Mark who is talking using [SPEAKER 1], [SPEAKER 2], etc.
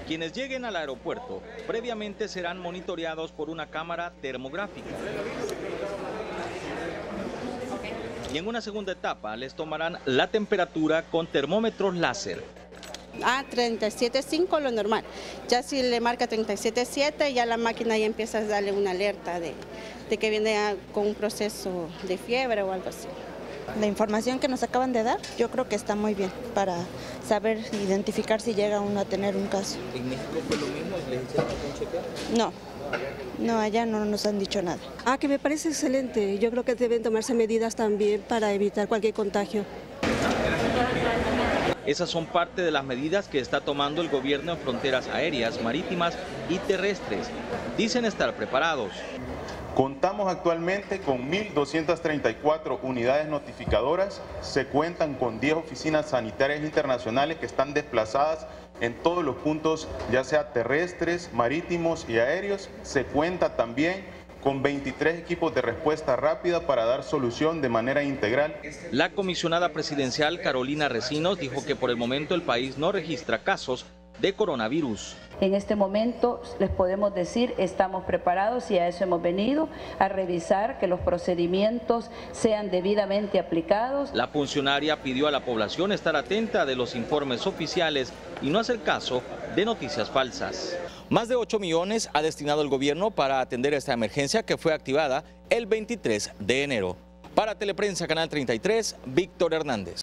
[SPEAKER 1] Quienes lleguen al aeropuerto previamente serán monitoreados por una cámara termográfica. Y en una segunda etapa les tomarán la temperatura con termómetros láser.
[SPEAKER 2] 37.5 lo normal. Ya si le marca 37.7, ya la máquina ya empieza a darle una alerta de que viene con un proceso de fiebre o algo así.
[SPEAKER 3] La información que nos acaban de dar, yo creo que está muy bien para saber identificar si llega uno a tener un caso.
[SPEAKER 4] ¿En México fue lo mismo? ¿Les hicieron algún chequeo?
[SPEAKER 3] No, allá no nos han dicho nada.
[SPEAKER 5] Que me parece excelente. Yo creo que deben tomarse medidas también para evitar cualquier contagio.
[SPEAKER 1] Esas son parte de las medidas que está tomando el gobierno en fronteras aéreas, marítimas y terrestres. Dicen estar preparados.
[SPEAKER 6] Contamos actualmente con 1.234 unidades notificadoras, se cuentan con 10 oficinas sanitarias internacionales que están desplazadas en todos los puntos, ya sea terrestres, marítimos y aéreos. Se cuenta también con 23 equipos de respuesta rápida para dar solución de manera integral.
[SPEAKER 1] La comisionada presidencial Carolina Recinos dijo que por el momento el país no registra casos de coronavirus.
[SPEAKER 7] En este momento les podemos decir, estamos preparados y a eso hemos venido, a revisar que los procedimientos sean debidamente aplicados.
[SPEAKER 1] La funcionaria pidió a la población estar atenta de los informes oficiales y no hacer caso de noticias falsas. Más de 8 millones ha destinado el gobierno para atender esta emergencia que fue activada el 23 de enero. Para Teleprensa Canal 33, Víctor Hernández.